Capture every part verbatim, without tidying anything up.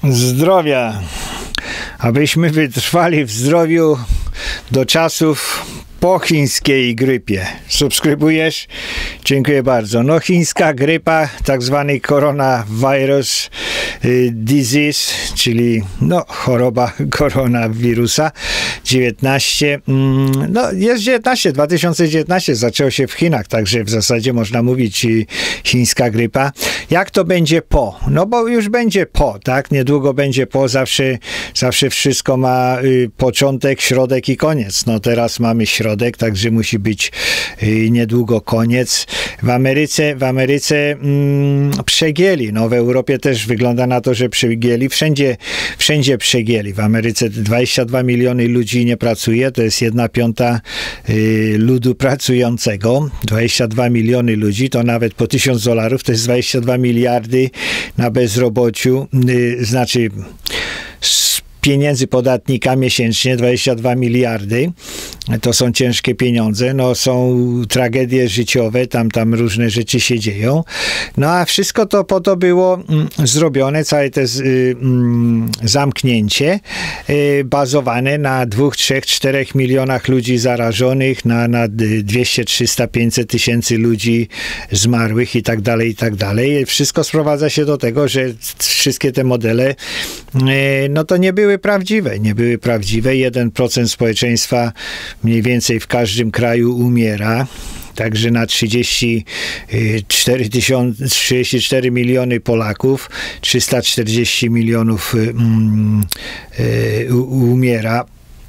Zdrowia, abyśmy wytrwali w zdrowiu do czasów po chińskiej grypie. Subskrybujesz? Dziękuję bardzo. No, chińska grypa, tak zwany coronavirus y, disease, czyli no, choroba koronawirusa dziewiętnaście. Mm, no, jest dziewiętnaście, dwa tysiące dziewiętnaście zaczęło się w Chinach, także w zasadzie można mówić y, chińska grypa. Jak to będzie po? No bo już będzie po, tak? Niedługo będzie po, zawsze, zawsze wszystko ma y, początek, środek i koniec. No teraz mamy środek, także musi być y, niedługo koniec. W Ameryce, w Ameryce mm, przegięli. No w Europie też wygląda na to, że przegięli. Wszędzie, wszędzie przegięli. W Ameryce dwadzieścia dwa miliony ludzi nie pracuje, to jest jedna piąta y, ludu pracującego. dwadzieścia dwa miliony ludzi, to nawet po tysiąc dolarów, to jest dwadzieścia dwa miliardy na bezrobociu, y, znaczy pieniędzy podatnika miesięcznie, dwadzieścia dwa miliardy. To są ciężkie pieniądze, no są tragedie życiowe, tam, tam różne rzeczy się dzieją. No a wszystko to po to było mm, zrobione, całe to y, mm, zamknięcie y, bazowane na dwóch, trzech, czterech milionach ludzi zarażonych, na, na dwieście, trzysta, pięćset tysięcy ludzi zmarłych i tak dalej, i tak dalej. Wszystko sprowadza się do tego, że wszystkie te modele y, no to nie były prawdziwe, nie były prawdziwe. jeden procent społeczeństwa mniej więcej w każdym kraju umiera. Także na trzydzieści cztery tysiące, trzydzieści cztery miliony Polaków, trzysta czterdzieści milionów um, y, umiera.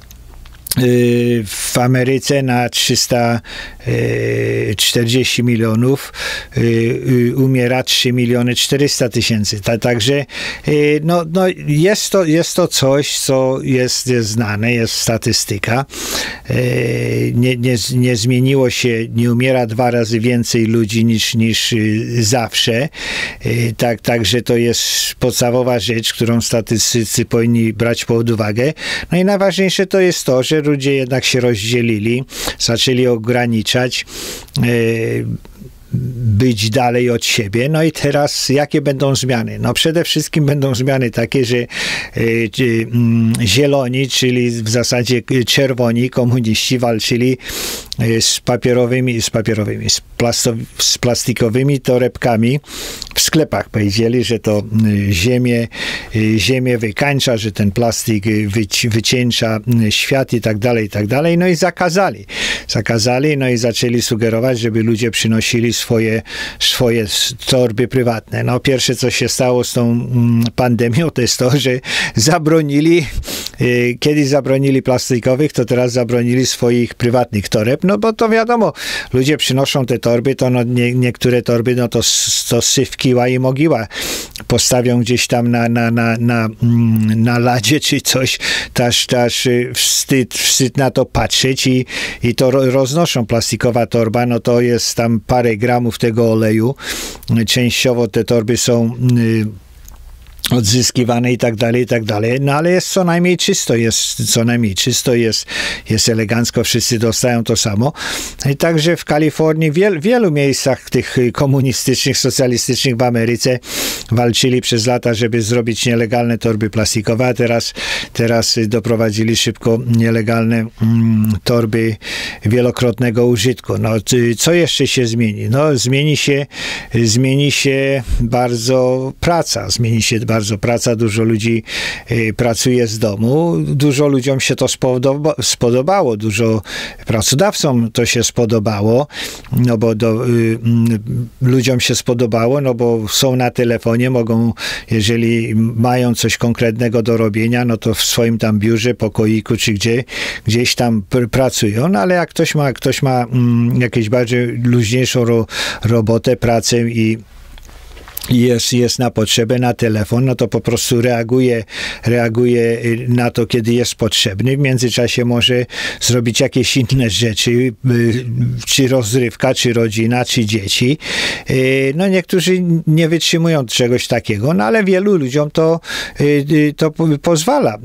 W Ameryce na trzysta czterdzieści milionów umiera trzy miliony czterysta tysięcy. Także no, no jest, to, jest to coś, co jest, jest znane, jest statystyka. Nie, nie, nie zmieniło się, nie umiera dwa razy więcej ludzi niż, niż zawsze. Tak, także to jest podstawowa rzecz, którą statystycy powinni brać pod uwagę. No i najważniejsze to jest to, że ludzie jednak się rozdzielili, zaczęli ograniczać, yy, być dalej od siebie. No i teraz jakie będą zmiany? No przede wszystkim będą zmiany takie, że y, y, zieloni, czyli w zasadzie czerwoni komuniści walczyli y, z papierowymi, z papierowymi, z, plasto, z plastikowymi torebkami w sklepach. Powiedzieli, że to y, ziemię, y, ziemię wykańcza, że ten plastik y, wyci, wycieńcza y, świat i tak dalej, i tak dalej. No i zakazali. Zakazali, no i zaczęli sugerować, żeby ludzie przynosili swoje, swoje torby prywatne. No pierwsze, co się stało z tą mm, pandemią, to jest to, że zabronili, y, kiedyś zabronili plastikowych, to teraz zabronili swoich prywatnych toreb, no bo to wiadomo, ludzie przynoszą te torby, to no, nie, niektóre torby, no to, to syf, kiła i mogiła postawią gdzieś tam na, na, na, na, na ladzie czy coś, też, też wstyd, wstyd na to patrzeć i, i to roznoszą. Plastikowa torba, no to jest tam parę gramów tego oleju. Częściowo te torby są y, odzyskiwane i tak dalej, i tak dalej. No ale jest co najmniej czysto, jest co najmniej czysto, jest, jest elegancko, wszyscy dostają to samo. I także w Kalifornii, w wiel, wielu miejscach tych komunistycznych, socjalistycznych w Ameryce walczyli przez lata, żeby zrobić nielegalne torby plastikowe, a teraz, teraz doprowadzili szybko nielegalne mm, torby wielokrotnego użytku. No, co jeszcze się zmieni? No, zmieni się, zmieni się bardzo praca, zmieni się bardzo Bardzo praca, dużo ludzi y, pracuje z domu, dużo ludziom się to spodoba, spodobało, dużo pracodawcom to się spodobało, no bo do, y, y, ludziom się spodobało, no bo są na telefonie, mogą, jeżeli mają coś konkretnego do robienia, no to w swoim tam biurze, pokoiku, czy gdzie, gdzieś tam pr pracują, no ale jak ktoś ma, ktoś ma mm, jakąś bardziej luźniejszą ro robotę, pracę i Jest, jest na potrzebę, na telefon, no to po prostu reaguje, reaguje na to, kiedy jest potrzebny. W międzyczasie może zrobić jakieś inne rzeczy, czy rozrywka, czy rodzina, czy dzieci. No niektórzy nie wytrzymują czegoś takiego, no ale wielu ludziom to, to pozwala.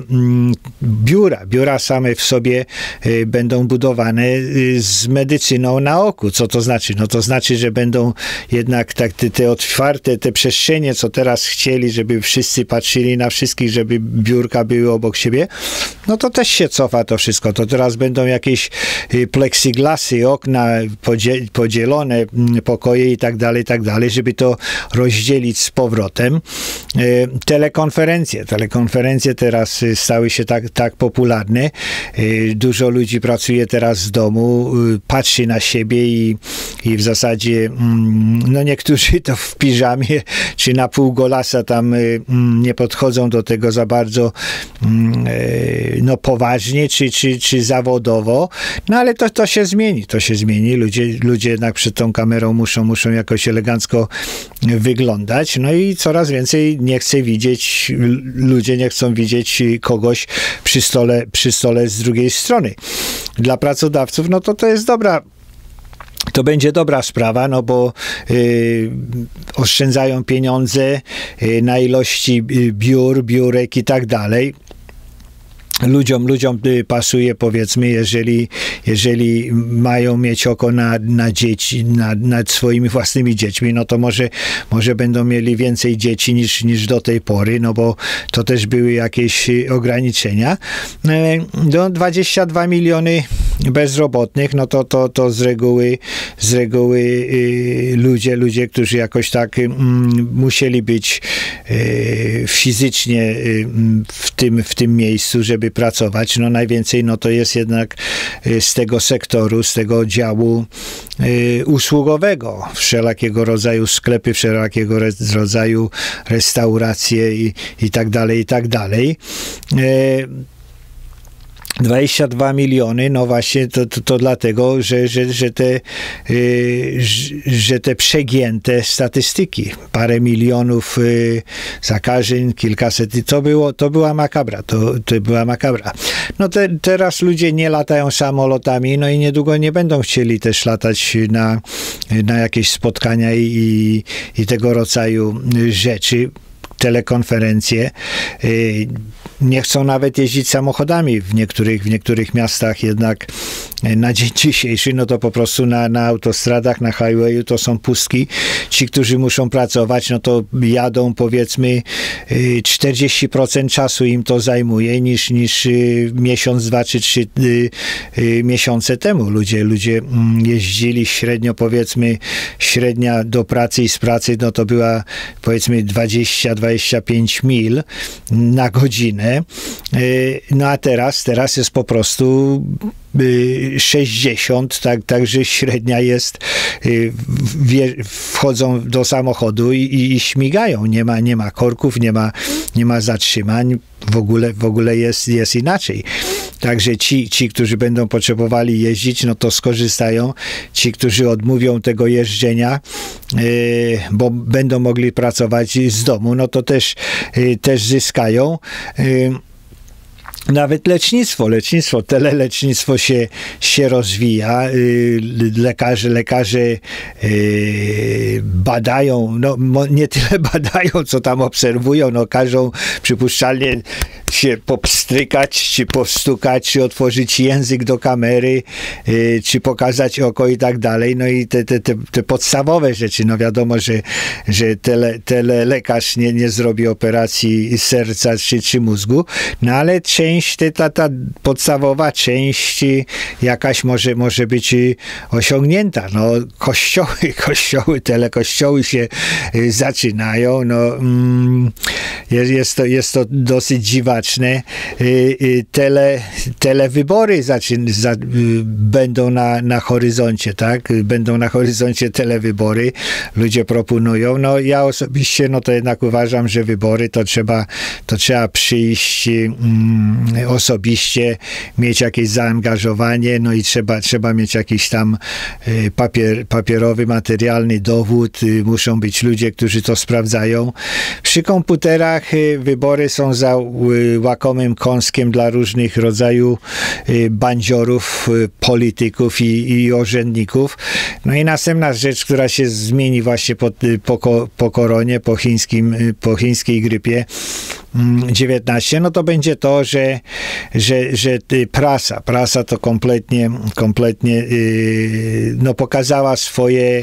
Biura, biura same w sobie będą budowane z medycyną na oku. Co to znaczy? No to znaczy, że będą jednak tak te, te otwarte otwarte te przestrzenie, co teraz chcieli, żeby wszyscy patrzyli na wszystkich, żeby biurka były obok siebie, no to też się cofa to wszystko. To teraz będą jakieś plexiglasy, okna podzielone, pokoje i tak dalej, i tak dalej, żeby to rozdzielić z powrotem. Telekonferencje. Telekonferencje teraz stały się tak, tak popularne. Dużo ludzi pracuje teraz z domu, patrzy na siebie i, i w zasadzie no niektórzy to w piżamie czy na pół golasa tam nie podchodzą do tego za bardzo no poważnie czy, czy, czy zawodowo, no ale to, to się zmieni, to się zmieni. Ludzie, ludzie jednak przed tą kamerą muszą, muszą jakoś elegancko wyglądać, no i coraz więcej nie chce widzieć, ludzie nie chcą widzieć kogoś przy stole, przy stole z drugiej strony. Dla pracodawców, no to to jest dobra To będzie dobra sprawa, no bo y, oszczędzają pieniądze y, na ilości biur, biurek i tak dalej. Ludziom, ludziom pasuje, powiedzmy, jeżeli, jeżeli mają mieć oko na, na dzieci, na, nad swoimi własnymi dziećmi, no to może, może będą mieli więcej dzieci niż, niż do tej pory, no bo to też były jakieś ograniczenia. Do dwadzieścia dwa miliony bezrobotnych, no to, to, to z reguły, z reguły y, ludzie, ludzie, którzy jakoś tak y, musieli być y, fizycznie y, w tym, w tym miejscu, żeby pracować. No najwięcej no to jest jednak z tego sektoru, z tego działu y, usługowego. Wszelakiego rodzaju sklepy, wszelakiego rodzaju restauracje i, i tak dalej, i tak dalej. Y, dwadzieścia dwa miliony, no właśnie to, to, to dlatego, że, że, że, te, y, że te przegięte statystyki, parę milionów y, zakażeń, kilkaset, to, było, to była makabra, to, to była makabra. No te, teraz ludzie nie latają samolotami, no i niedługo nie będą chcieli też latać na, na jakieś spotkania i, i tego rodzaju rzeczy. Telekonferencje, nie chcą nawet jeździć samochodami w niektórych, w niektórych miastach, jednak na dzień dzisiejszy, no to po prostu na, na autostradach, na highwayu to są pustki. Ci, którzy muszą pracować, no to jadą, powiedzmy, czterdzieści procent czasu im to zajmuje niż, niż miesiąc, dwa czy trzy miesiące temu. Ludzie, ludzie jeździli średnio, powiedzmy, średnia do pracy i z pracy, no to była, powiedzmy, dwadzieścia do dwudziestu pięciu mil na godzinę. No a teraz, teraz jest po prostu sześćdziesiąt, tak, także średnia jest, wchodzą do samochodu i, i, i śmigają. Nie ma, nie ma korków, nie ma, nie ma zatrzymań. W ogóle, w ogóle jest, jest inaczej. Także ci, ci, którzy będą potrzebowali jeździć, no to skorzystają. Ci, którzy odmówią tego jeżdżenia, yy, bo będą mogli pracować z domu, no to też, yy, też zyskają. Yy, Nawet lecznictwo, lecznictwo, telelecznictwo się, się rozwija. Lekarze, lekarze badają, no nie tyle badają, co tam obserwują, no każą przypuszczalnie się popstrykać, czy powstukać, czy otworzyć język do kamery, czy pokazać oko i tak dalej. No i te, te, te, te podstawowe rzeczy, no wiadomo, że, że tele, tele lekarz nie, nie zrobi operacji serca czy, czy mózgu, no ale część, ta, ta podstawowa część jakaś może, może być osiągnięta. No kościoły, kościoły, telekościoły się zaczynają, no jest, jest, to, jest to dosyć dziwaczne. Tele, telewybory zaczyn, za, będą na, na horyzoncie, tak? Będą na horyzoncie telewybory. Ludzie proponują. No ja osobiście, no to jednak uważam, że wybory to trzeba, to trzeba przyjść mm, osobiście, mieć jakieś zaangażowanie, no i trzeba, trzeba mieć jakiś tam papier, papierowy, materialny dowód. Muszą być ludzie, którzy to sprawdzają. Przy komputerach wybory są za łakomym kąskiem dla różnych rodzajów bandziorów, polityków i, i urzędników. No i następna rzecz, która się zmieni właśnie po, po, po koronie, po, chińskim, po chińskiej grypie dziewiętnaście, no to będzie to, że, że, że prasa, prasa to kompletnie, kompletnie no pokazała swoje,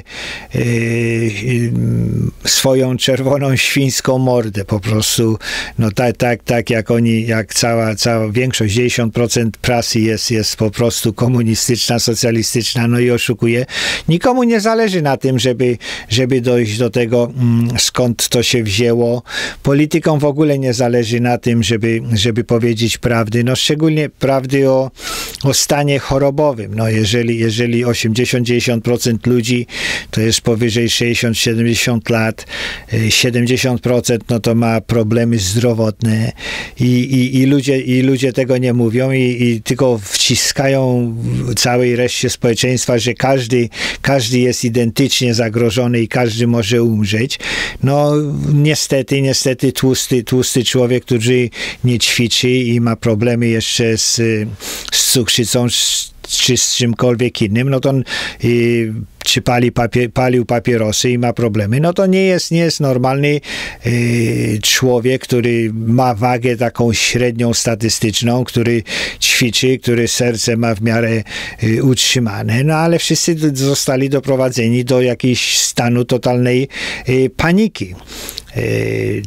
swoją czerwoną świńską mordę po prostu, no tak, tak, tak jak oni, jak cała, cała większość, dziewięćdziesiąt procent prasy jest, jest po prostu komunistyczna, socjalistyczna, no i oszukuje. Nikomu nie zależy na tym, żeby, żeby dojść do tego, skąd to się wzięło. Politykom w ogóle nie zależy na tym, żeby, żeby powiedzieć prawdy, no szczególnie prawdy o, o stanie chorobowym. No jeżeli, jeżeli osiemdziesiąt do dziewięćdziesięciu procent ludzi to jest powyżej sześćdziesiąt do siedemdziesięciu lat, siedemdziesiąt procent no to ma problemy zdrowotne i, i, i, ludzie, i ludzie tego nie mówią i, i tylko wciskają całej reszcie społeczeństwa, że każdy, każdy jest identycznie zagrożony i każdy może umrzeć. No niestety, niestety tłusty, tłusty człowiek, który nie ćwiczy i ma problemy jeszcze z, z cukrzycą, czy z czymkolwiek innym, no to on y, czy pali papier, palił papierosy i ma problemy, no to nie jest, nie jest normalny y, człowiek, który ma wagę taką średnią statystyczną, który ćwiczy, który serce ma w miarę y, utrzymane, no ale wszyscy zostali doprowadzeni do jakiegoś stanu totalnej y, paniki. Y,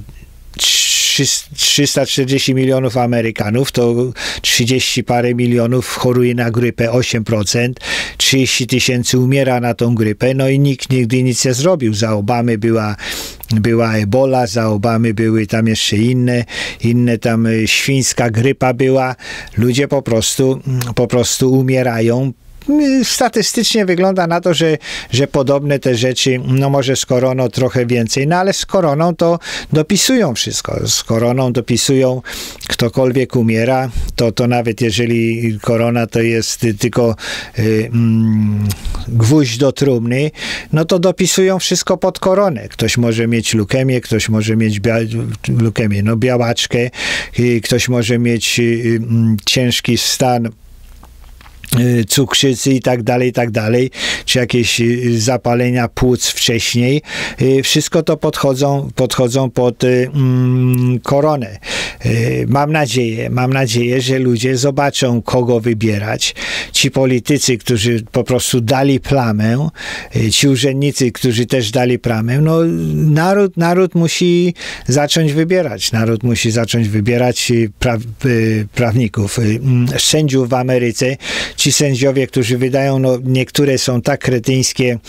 trzysta czterdzieści milionów Amerykanów, to trzydzieści parę milionów choruje na grypę, osiem procent, trzydzieści tysięcy umiera na tą grypę, no i nikt nigdy nic nie zrobił. Za Obamy była była ebola, za Obamy były tam jeszcze inne, inne tam świńska grypa była. Ludzie po prostu, po prostu umierają. Statystycznie wygląda na to, że, że podobne te rzeczy, no może z koroną trochę więcej, no ale z koroną to dopisują wszystko. Z koroną dopisują, ktokolwiek umiera, to, to nawet jeżeli korona to jest tylko y, mm, gwóźdź do trumny, no to dopisują wszystko pod koronę. Ktoś może mieć leukemię, ktoś może mieć bia- leukemię, no białaczkę, y, ktoś może mieć y, y, ciężki stan cukrzycy i tak dalej, i tak dalej, czy jakieś zapalenia płuc wcześniej. Wszystko to podchodzą, podchodzą pod mm, koronę. Mam nadzieję, mam nadzieję, że ludzie zobaczą, kogo wybierać. Ci politycy, którzy po prostu dali plamę, ci urzędnicy, którzy też dali plamę, no naród, naród musi zacząć wybierać. Naród musi zacząć wybierać pra, prawników, sędziów w Ameryce. Ci sędziowie, którzy wydają, no niektóre są tak kretyńskie,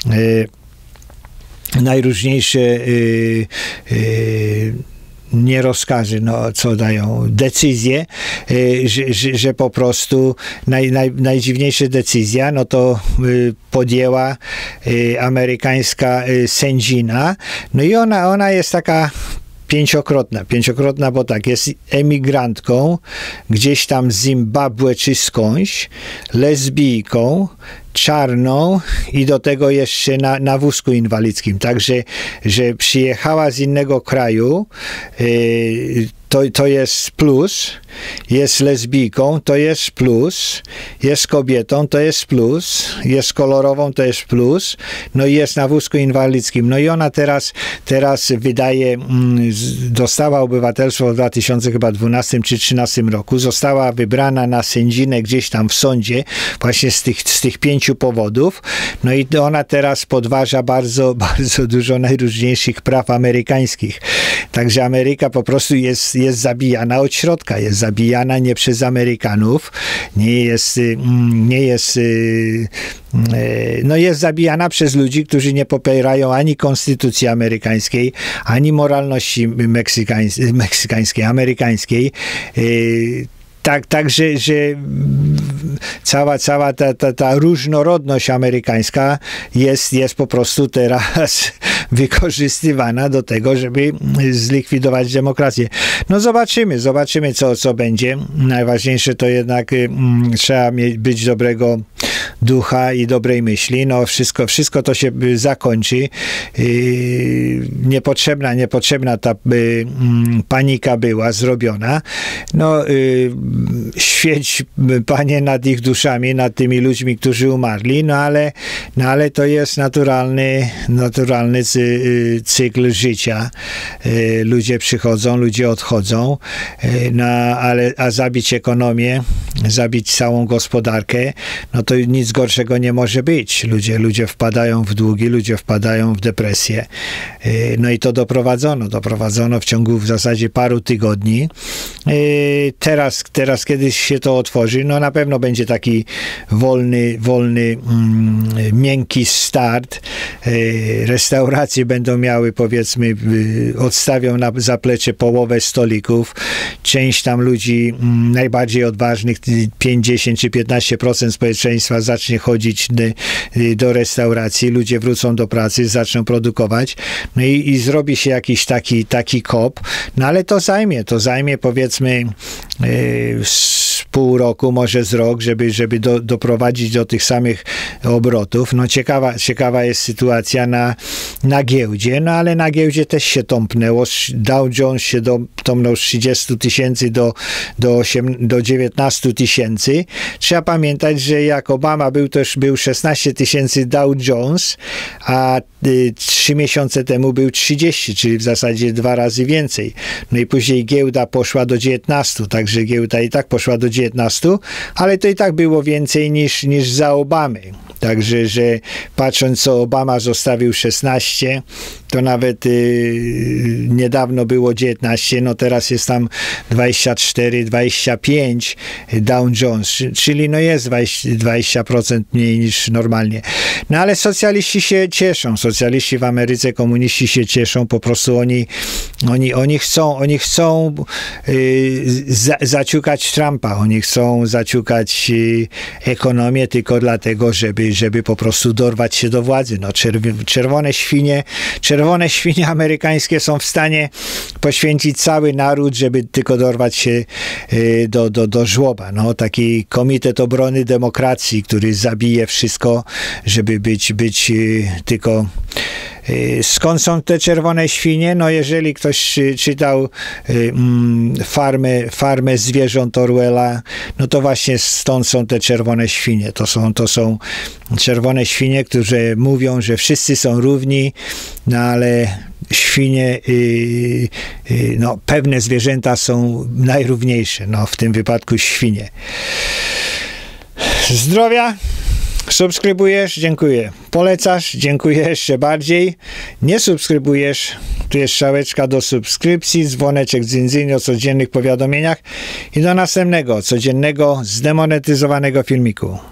e, najróżniejsze e, e, nie rozkazy, no co dają, decyzje, y, że, że, że po prostu naj, naj, najdziwniejsza decyzja, no to y, podjęła y, amerykańska y, sędzina, no i ona, ona jest taka pięciokrotna, pięciokrotna, bo tak, jest emigrantką, gdzieś tam z Zimbabwe czy skądś, lesbijką, czarną i do tego jeszcze na, na wózku inwalidzkim. Także, że przyjechała z innego kraju, yy, to, to jest plus, jest lesbijką, to jest plus, jest kobietą, to jest plus, jest kolorową, to jest plus, no i jest na wózku inwalidzkim. No i ona teraz, teraz wydaje, dostała obywatelstwo w dwa tysiące dwunastym czy dwa tysiące trzynastym roku, została wybrana na sędzinę gdzieś tam w sądzie, właśnie z tych, z tych pięciu powodów, no i ona teraz podważa bardzo, bardzo dużo najróżniejszych praw amerykańskich. Także Ameryka po prostu jest, jest zabijana od środka, jest zabijana nie przez Amerykanów, nie jest, nie jest, no jest zabijana przez ludzi, którzy nie popierają ani konstytucji amerykańskiej, ani moralności meksykańskiej, meksykańskiej, amerykańskiej. Tak, tak że, że cała, cała ta, ta, ta różnorodność amerykańska jest, jest po prostu teraz wykorzystywana do tego, żeby zlikwidować demokrację. No zobaczymy, zobaczymy co, co będzie. Najważniejsze to jednak mm, trzeba mieć, być dobrego ducha i dobrej myśli. No wszystko, wszystko to się zakończy. Yy, niepotrzebna, niepotrzebna ta yy, panika była zrobiona. No yy, świeć, Panie, nad ich duszami, nad tymi ludźmi, którzy umarli, no ale, no ale to jest naturalny, naturalny cy, cykl życia. Yy, ludzie przychodzą, ludzie odchodzą, yy, no ale a zabić ekonomię, zabić całą gospodarkę, no to nic gorszego nie może być. Ludzie, ludzie wpadają w długi, ludzie wpadają w depresję. No i to doprowadzono. Doprowadzono w ciągu w zasadzie paru tygodni. Teraz, teraz kiedyś się to otworzy, no na pewno będzie taki wolny, wolny, mm, miękki start. Restauracje będą miały, powiedzmy, odstawią na zaplecze połowę stolików. Część tam ludzi mm, najbardziej odważnych, pięćdziesiąt czy piętnaście procent społeczeństwa zacznie chodzić do, do restauracji, ludzie wrócą do pracy, zaczną produkować, no i, i zrobi się jakiś taki, taki kop, no ale to zajmie, to zajmie powiedzmy yy, z pół roku, może z rok, żeby, żeby do, doprowadzić do tych samych obrotów. No ciekawa, ciekawa jest sytuacja na, na giełdzie, no ale na giełdzie też się tąpnęło. Dow Jones się do, tąpnął z trzydziestu tysięcy do, do, do dziewiętnastu tysięcy. Trzeba pamiętać, że jak Obama był, też był szesnaście tysięcy Dow Jones, a y, trzy miesiące temu był trzydzieści, czyli w zasadzie dwa razy więcej. No i później giełda poszła do dziewiętnastu, także giełda i tak poszła do dziewiętnastu, ale to i tak było więcej niż, niż za Obamy. Także, że patrząc, co Obama zostawił szesnaście, to nawet y, niedawno było dziewiętnaście, no teraz jest tam dwadzieścia cztery, dwadzieścia pięć Dow Jones, czyli no jest dwadzieścia procent mniej niż normalnie. No ale socjaliści się cieszą, socjaliści w Ameryce, komuniści się cieszą, po prostu oni, oni, oni chcą, oni chcą y, za, zaciukać Trumpa, oni chcą zaciukać y, ekonomię tylko dlatego, żeby, żeby po prostu dorwać się do władzy. No czerw- czerwone świnie, czerwone świnie amerykańskie są w stanie poświęcić cały naród, żeby tylko dorwać się y, do, do, do żłoba. No, taki Komitet Obrony Demokracji, który zabije wszystko, żeby być, być y, tylko... Skąd są te czerwone świnie? No jeżeli ktoś czytał farmę, farmę zwierząt Orwella, no to właśnie stąd są te czerwone świnie. To są, to są czerwone świnie, które mówią, że wszyscy są równi, no ale świnie, no pewne zwierzęta są najrówniejsze, no w tym wypadku świnie. Zdrowia! Subskrybujesz? Dziękuję. Polecasz? Dziękuję jeszcze bardziej. Nie subskrybujesz? Tu jest strzałeczka do subskrypcji, dzwoneczek z dzyndzyn o codziennych powiadomieniach i do następnego, codziennego, zdemonetyzowanego filmiku.